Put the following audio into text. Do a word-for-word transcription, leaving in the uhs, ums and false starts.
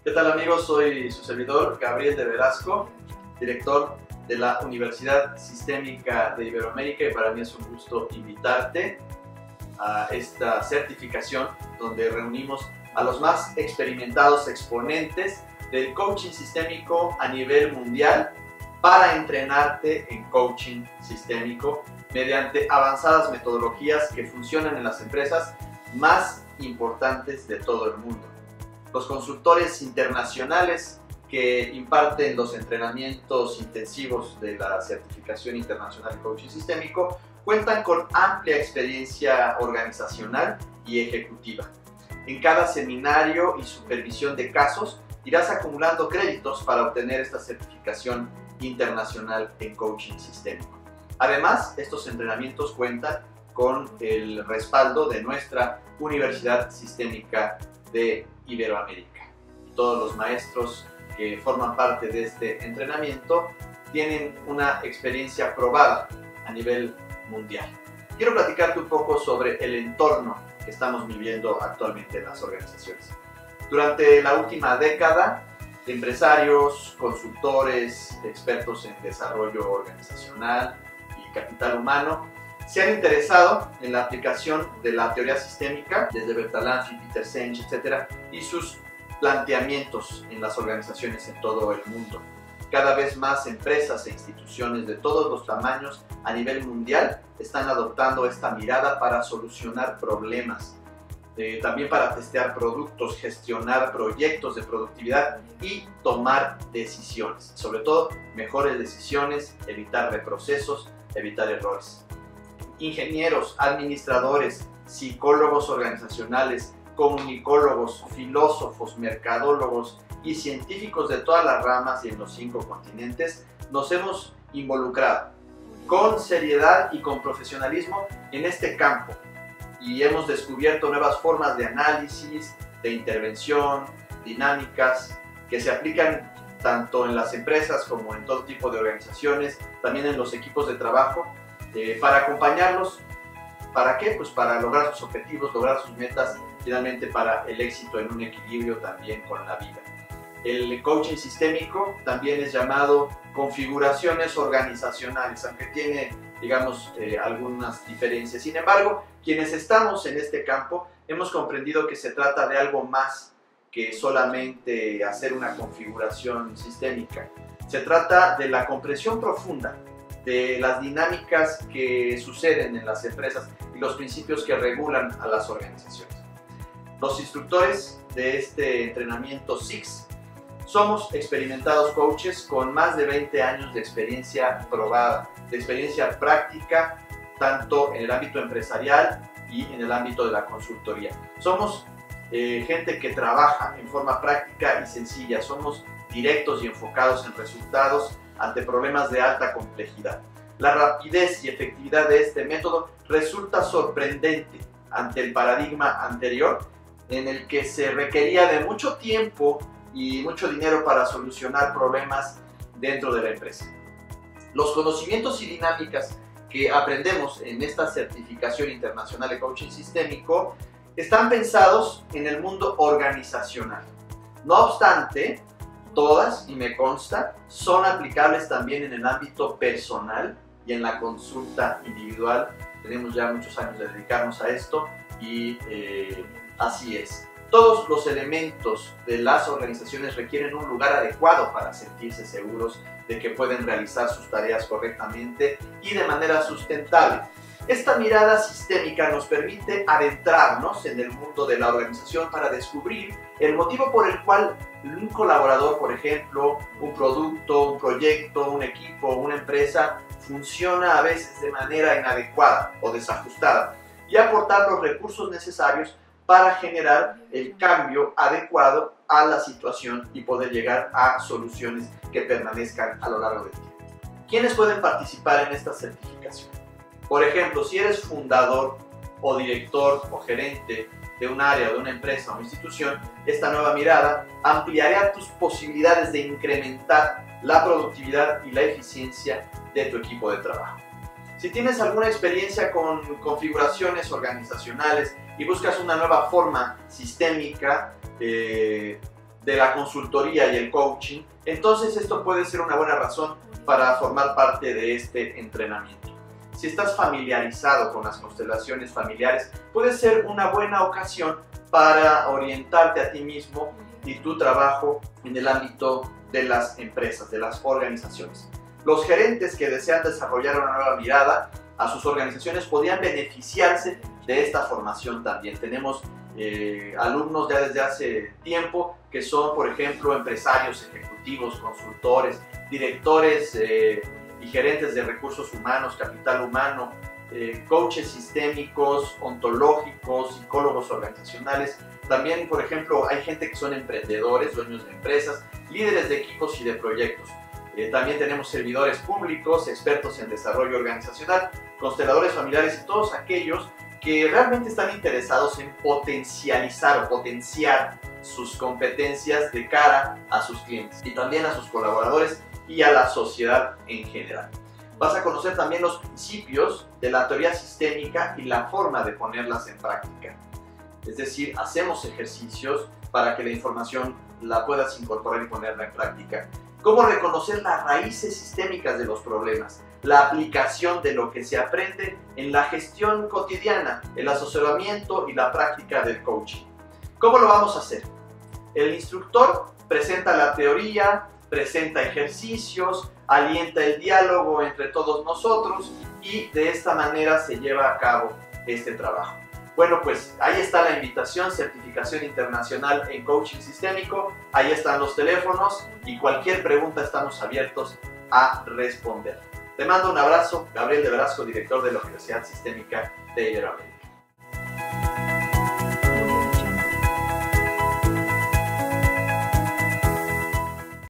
¿Qué tal amigos? Soy su servidor Gabriel de Velasco, director de la Universidad Sistémica de Iberoamérica, y para mí es un gusto invitarte a esta certificación donde reunimos a los más experimentados exponentes del coaching sistémico a nivel mundial para entrenarte en coaching sistémico mediante avanzadas metodologías que funcionan en las empresas más importantes de todo el mundo. Los consultores internacionales que imparten los entrenamientos intensivos de la certificación internacional de coaching sistémico cuentan con amplia experiencia organizacional y ejecutiva. En cada seminario y supervisión de casos irás acumulando créditos para obtener esta certificación internacional en coaching sistémico. Además, estos entrenamientos cuentan con el respaldo de nuestra Universidad Sistémica de Iberoamérica. Todos los maestros que forman parte de este entrenamiento tienen una experiencia probada a nivel mundial. Quiero platicarte un poco sobre el entorno que estamos viviendo actualmente en las organizaciones. Durante la última década, empresarios, consultores, expertos en desarrollo organizacional y capital humano se han interesado en la aplicación de la teoría sistémica desde Bertalanffy, Peter Senge, etcétera, y sus planteamientos en las organizaciones en todo el mundo. Cada vez más empresas e instituciones de todos los tamaños a nivel mundial están adoptando esta mirada para solucionar problemas, eh, también para testear productos, gestionar proyectos de productividad y tomar decisiones. Sobre todo, mejores decisiones, evitar reprocesos, evitar errores. Ingenieros, administradores, psicólogos organizacionales, comunicólogos, filósofos, mercadólogos y científicos de todas las ramas y en los cinco continentes nos hemos involucrado con seriedad y con profesionalismo en este campo y hemos descubierto nuevas formas de análisis, de intervención, dinámicas que se aplican tanto en las empresas como en todo tipo de organizaciones, también en los equipos de trabajo, eh, para acompañarlos. ¿Para qué? Pues para lograr sus objetivos, lograr sus metas, finalmente para el éxito en un equilibrio también con la vida. El coaching sistémico también es llamado configuraciones organizacionales, aunque tiene, digamos, eh, algunas diferencias. Sin embargo, quienes estamos en este campo hemos comprendido que se trata de algo más que solamente hacer una configuración sistémica. Se trata de la comprensión profunda de las dinámicas que suceden en las empresas y los principios que regulan a las organizaciones. Los instructores de este entrenamiento S I X somos experimentados coaches con más de veinte años de experiencia probada, de experiencia práctica, tanto en el ámbito empresarial y en el ámbito de la consultoría. Somos eh, gente que trabaja en forma práctica y sencilla, somos directos y enfocados en resultados ante problemas de alta complejidad. La rapidez y efectividad de este método resulta sorprendente ante el paradigma anterior, en el que se requería de mucho tiempo y mucho dinero para solucionar problemas dentro de la empresa. Los conocimientos y dinámicas que aprendemos en esta certificación internacional de coaching sistémico están pensados en el mundo organizacional. No obstante, todas, y me consta, son aplicables también en el ámbito personal y en la consulta individual. Tenemos ya muchos años de dedicarnos a esto y eh, así es. Todos los elementos de las organizaciones requieren un lugar adecuado para sentirse seguros de que pueden realizar sus tareas correctamente y de manera sustentable. Esta mirada sistémica nos permite adentrarnos en el mundo de la organización para descubrir el motivo por el cual un colaborador, por ejemplo, un producto, un proyecto, un equipo, una empresa, funciona a veces de manera inadecuada o desajustada y aportar los recursos necesarios para generar el cambio adecuado a la situación y poder llegar a soluciones que permanezcan a lo largo del tiempo. ¿Quiénes pueden participar en esta certificación? Por ejemplo, si eres fundador o director o gerente de un área, de una empresa o institución, esta nueva mirada ampliará tus posibilidades de incrementar la productividad y la eficiencia de tu equipo de trabajo. Si tienes alguna experiencia con configuraciones organizacionales y buscas una nueva forma sistémica, eh, de la consultoría y el coaching, entonces esto puede ser una buena razón para formar parte de este entrenamiento. Si estás familiarizado con las constelaciones familiares, puede ser una buena ocasión para orientarte a ti mismo y tu trabajo en el ámbito de las empresas, de las organizaciones. Los gerentes que desean desarrollar una nueva mirada a sus organizaciones podrían beneficiarse de esta formación también. Tenemos eh, alumnos ya desde hace tiempo que son, por ejemplo, empresarios, ejecutivos, consultores, directores eh, y gerentes de recursos humanos, capital humano, eh, coaches sistémicos, ontológicos, psicólogos organizacionales. También, por ejemplo, hay gente que son emprendedores, dueños de empresas, líderes de equipos y de proyectos. Eh, también tenemos servidores públicos, expertos en desarrollo organizacional, consteladores familiares y todos aquellos que realmente están interesados en potencializar o potenciar sus competencias de cara a sus clientes y también a sus colaboradores y a la sociedad en general. Vas a conocer también los principios de la teoría sistémica y la forma de ponerlas en práctica. Es decir, hacemos ejercicios para que la información la puedas incorporar y ponerla en práctica. Cómo reconocer las raíces sistémicas de los problemas, la aplicación de lo que se aprende en la gestión cotidiana, el asesoramiento y la práctica del coaching. ¿Cómo lo vamos a hacer? El instructor presenta la teoría, presenta ejercicios, alienta el diálogo entre todos nosotros y de esta manera se lleva a cabo este trabajo. Bueno, pues ahí está la invitación, certificación internacional en coaching sistémico, ahí están los teléfonos y cualquier pregunta estamos abiertos a responder. Te mando un abrazo, Gabriel de Velasco, director de la Universidad Sistémica de Iberoamérica.